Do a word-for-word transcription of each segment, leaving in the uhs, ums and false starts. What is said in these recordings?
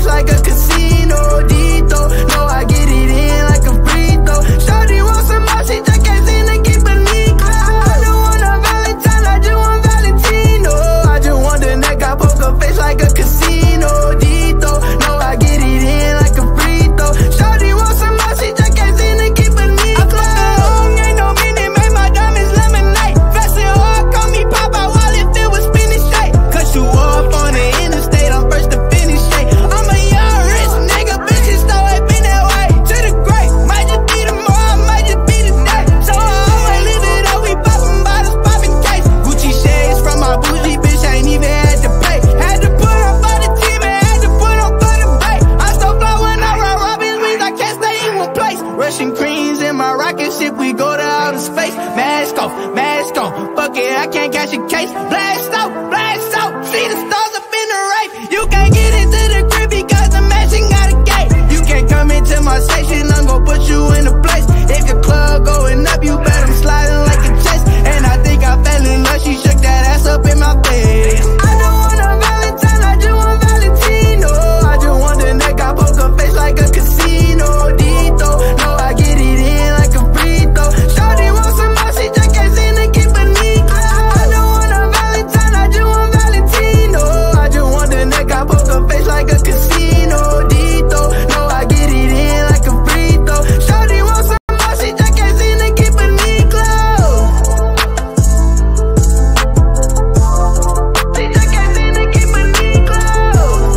face like a casino. Dito, no, I get it in like a free throw. Shawty want some more, she just can't seem to keep a neat. I don't want a Valentine, I just want Valentino. I just want the neck, I poker face like a casino. Dito, no, I get it in like a free throw. Shawty want some more, she just can't seem to keep a neat. I fly home, ain't no Minute Maid, my diamonds lemonade. Flexin hard, call me Popeye while it filled with spinach shake. Cut you off on the interstate, I'm first to finish shake. I'm a young rich nigga, bitches though it been that way. To the great, might just be tomorrow, might just be today. So I always live it up, we poppin' bottles, poppin' case. Gucci shades from my bougie bitch, I ain't even had to pay. Had to put on for the team and had to put on for the bay. I so fly when I ride Robin's wings, I can't stay in one place. Russian creams in my rocket ship, we go to outer space. Mask off, mask on, fuck it, I can't catch a case. Blast out, blast out, see the stars up in the race. You can't get into the crib because the mansion got a gate. You can't come into my station, I'm gon' put you in a place. If your club going up, you bet I'm sliding like a chest. And I think I fell in love, she shook that ass up in my face. I don't want a Valentine, I just want Valentino. I just want the neck, I poker face like a casino. Dito, no, I get it in like a free throw. Shawty want some more, she just can't seem to keep a neat. I don't want a Valentine, I just want Valentino. I just want the neck, I poker face like a casino. Dito, no, I get it in like a free throw. Shawty want some more, she just can't seem to keep a neat close. She just can't seem to keep a neat close.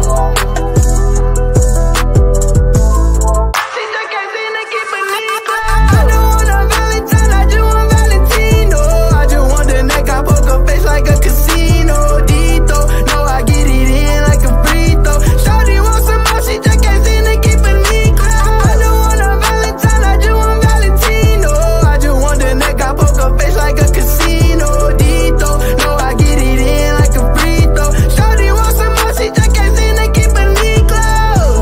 She just can't seem to keep a neat close. I don't want a Valentine, I just want Valentino. I just want the neck, I poker face like a casino. Dito, no, I get it in like a free throw. Shawty want some more, she just can't seem to keep a neat close. I don't want a Valentine, I just want Valentino. I just want the neck, I poker face like a casino. Dito, no, I get it in like a free throw. Shawty want some more, she just can't seem to keep a neat close.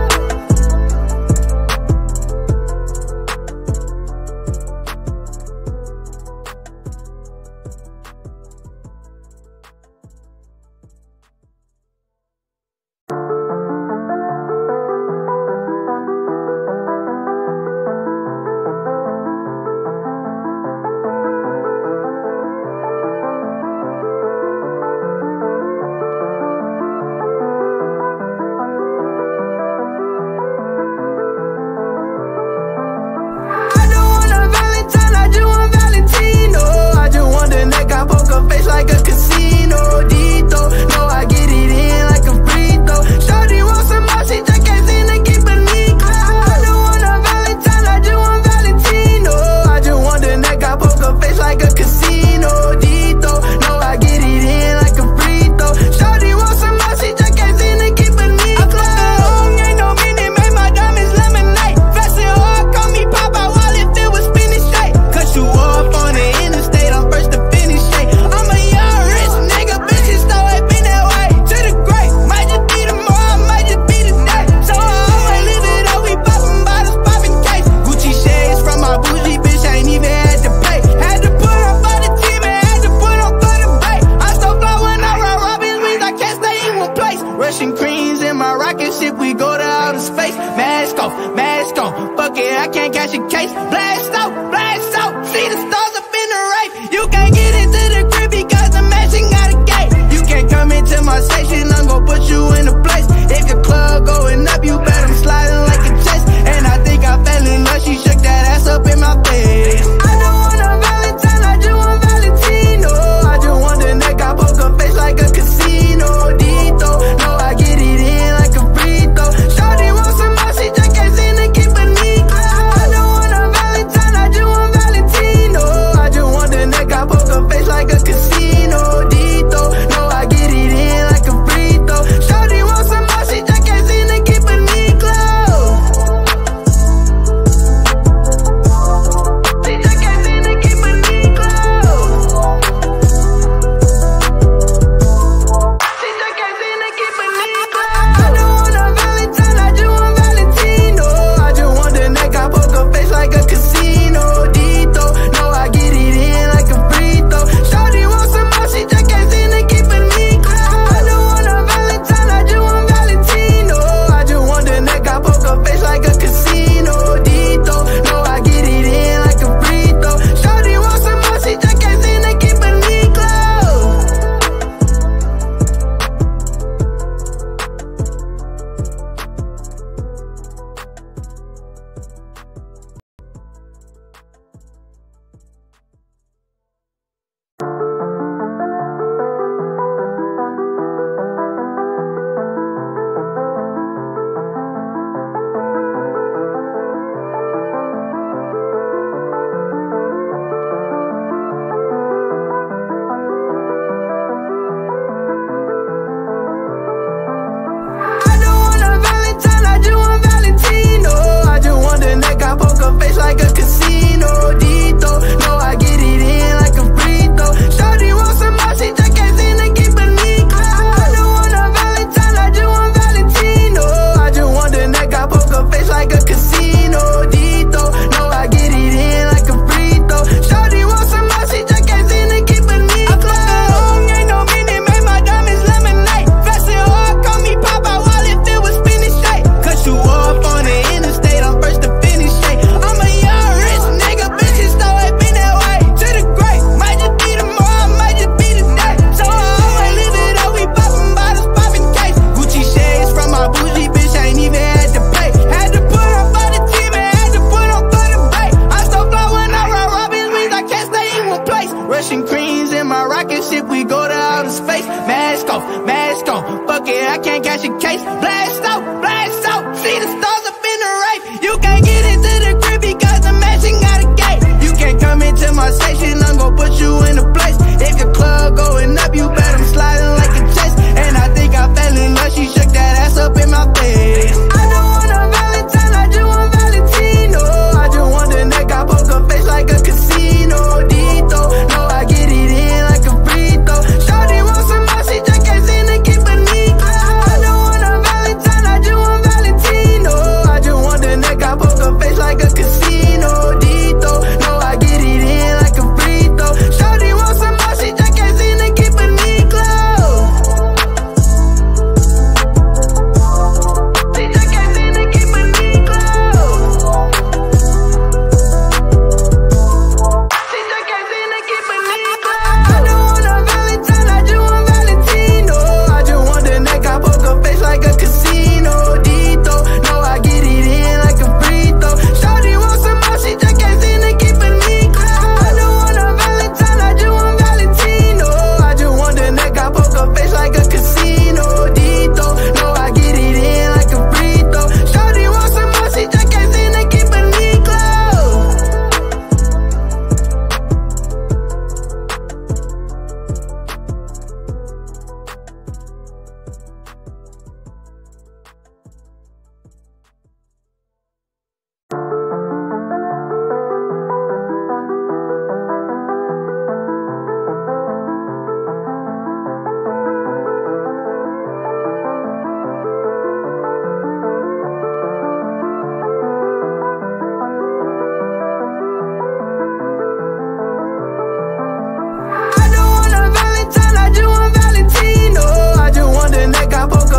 I don't want a Valentine, I just want Valentino. I just want the neck, I poker face like a casino. Dito, no, I get it in like a free throw. Shawty want some more, she just can't seem to keep a neat close. I don't want a Valentine, I just want Valentino. I just want the neck, I poker face like a casino. Dito, no, I get it in like a free throw. Shawty want some more, she just can't seem to keep a neat close. I fly home, ain't no Minute Maid, my diamonds lemonade. Flexin hard, call me Popeye while it filled with spinach shake. Cut you off on the interstate, I'm first to finish shake. I'm a young rich nigga, bitches though it been that way. To the great, might just be tomorrow, might just be today. So I always live it up, we poppin' bottles, poppin' case. Gucci shades from my bougie bitch, I ain't even had to pay. Had to put on for the team and had to put on for the bay. I so fly when I ride Robin's wings, I can't stay in one place. Russian creams in my rocket ship, we go to outer space. Mask off, mask on, fuck it, I can't catch a case. Blast out, blast out, see the stars up in the race. You can't get into the crib because the mansion got a gate. You can't come into my station, I'm gon' put you in a place. If your club going up, you bet I'm sliding like a chest. And I think I fell in love, she shook that ass up in my face. I don't want a Valentine, I just want Valentino. I just want the neck, I poker face like a casino. Dito, no, I get it in like a free throw. Shawty want some more, she just can't seem to keep a neat close. I don't want a Valentine, I just want Valentino. I just want the neck, I poker face like a casino. Dito, no, I get it in like a free throw. Shawty want some more, she just can't seem to keep a neat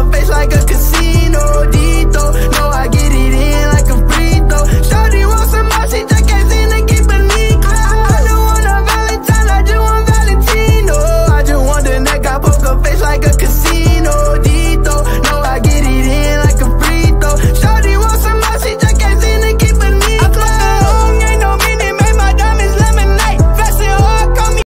poker face like a casino. Dito, no, I get it in like a free throw. Shawty want some more, she just can't seem to keep a Nico. I don't want a Valentine, I just want Valentino. I just want the neck, I poker face like a casino. Dito, no, I get it in like a free throw. Shawty want some more, she just can't seem to keep a Nico. I fuck the home, ain't no Minute Maid, my diamonds lemonade. Flexin hard, call me.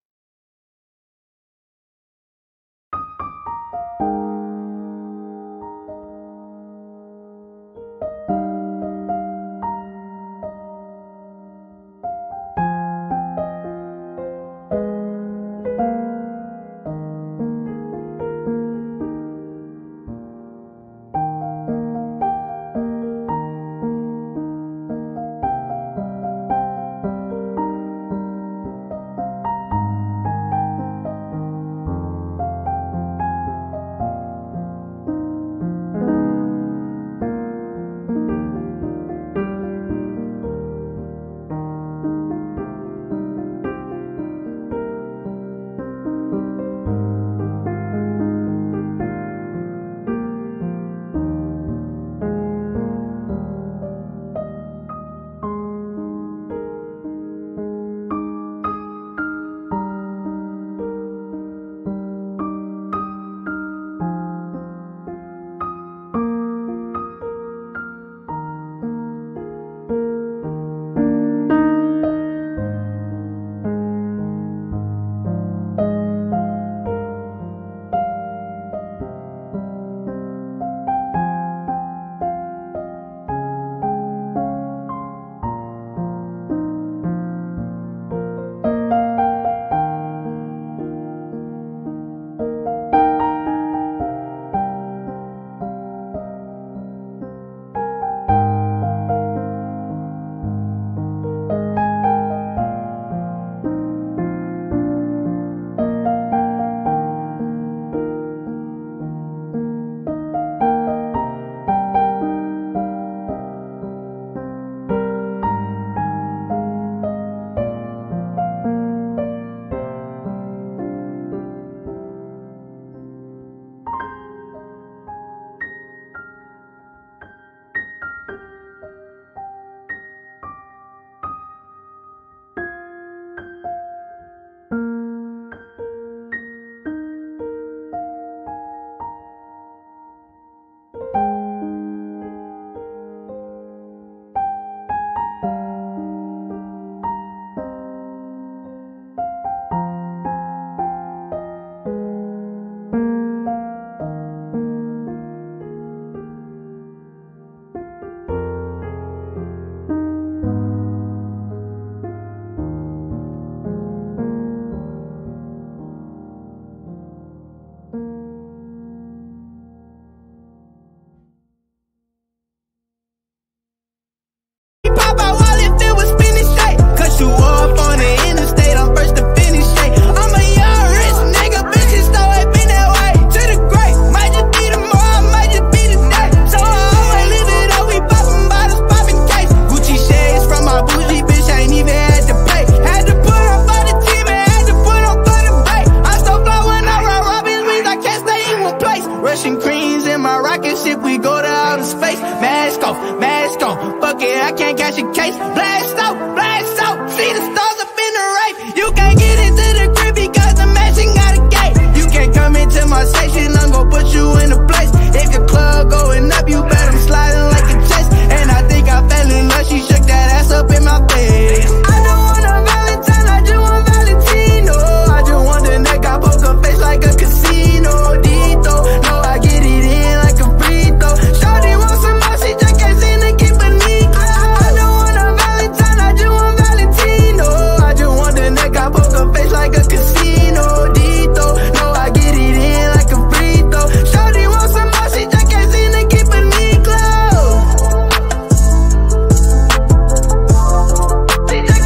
Popeye wallet filled with spinach. Cut you off on the interstate, I'm first to finish. I'm a young rich nigga, bitches so it been that way. To the great, might just be tomorrow, might just be today. So I always live it up, we poppin' bottles, poppin' cakes. Gucci shades from my bougie bitch, I ain't even had to pay. Had to put on for the team and had to put on for the bay. I still fly when I run Robin Wings, I can't stay in one place. Russian creams in my rocket ship, we go to outer space. Mask off, mask on, fuck it, I can't catch a case. Blast out, blast out, see the stars up in the rape. You can't get into the crib because the mansion got a gate. You can't come into my section, I'm gon' put you in a place. If your club going up, you bet I'm sliding like a chest. And I think I fell in love, she shook that ass up in my face. I don't want a Valentine, I just want Valentino. I just want the neck, I poker face like a casino. Dito, no, I get it in like a free throw. Shawty want some more, she just can't seem to keep a Nico. I don't want a Valentine, I just want Valentino. I just want the neck, I poker face like a casino. Dito, no, I get it in like a free throw. Shawty want some more, she just can't seem to keep a Nico. She just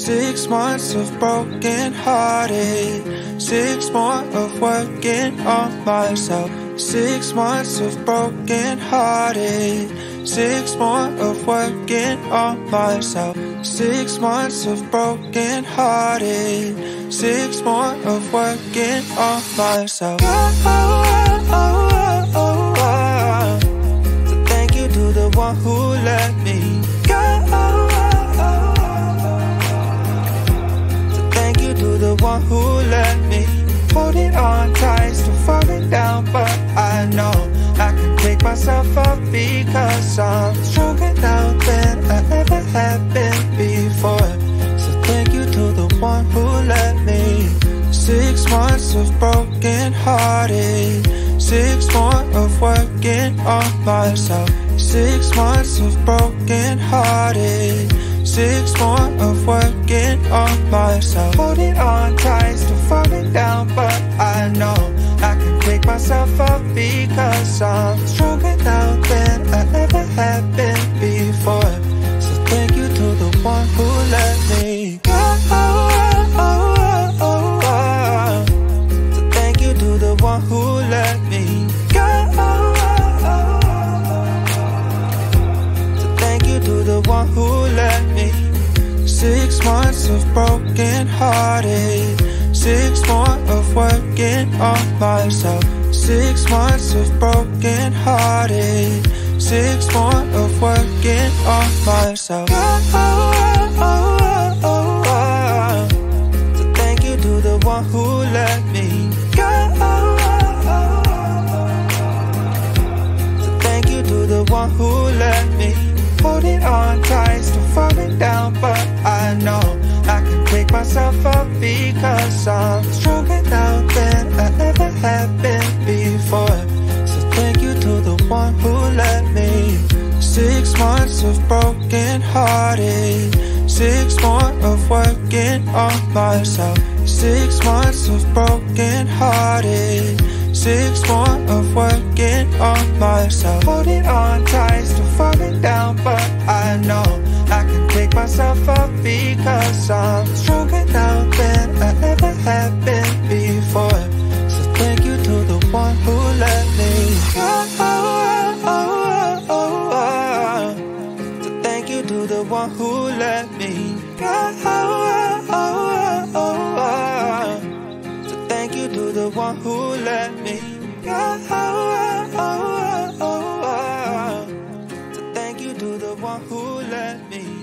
Six months of broken hearted, six more of working on myself. Six months of broken hearted, six more of working on myself. Six months of broken hearted, six more of working on myself. Oh, oh, oh, oh, oh, oh. So thank you to the one who let me go. To the one who let me hold it on tight, still falling down, but I know I can pick myself up because I'm stronger now than I ever have been before. So thank you to the one who let me. Six months of broken hearted, six more of working on myself. Six months of broken hearted, six more of working on myself. Holding on tight, still falling down, but I know I can pick myself up because I'm stronger now than I ever have been before. So thank you to the one who let me go. So thank you to the one who let me go. So thank you to the one who let me. Six months of broken hearted, six more of working on myself. Six months of broken hearted, six more of working on myself. Oh, oh, oh, oh, oh, oh. So thank you to the one who let me go. So thank you to the one who let me hold it on tight, still falling down, but I know I can pick myself up because I'm stronger now than I ever have been before. So thank you to the one who let me. Six months of broken hearted, six more of working on myself. Six months of broken hearted, six more of working on myself. Holding on tight, still falling down, but I know I can pick myself up because I'm stronger now than I ever have been before. So thank you to the one who let me go. So thank you to the one who let me go. So thank you to the one who let me go. So thank you to the one who let me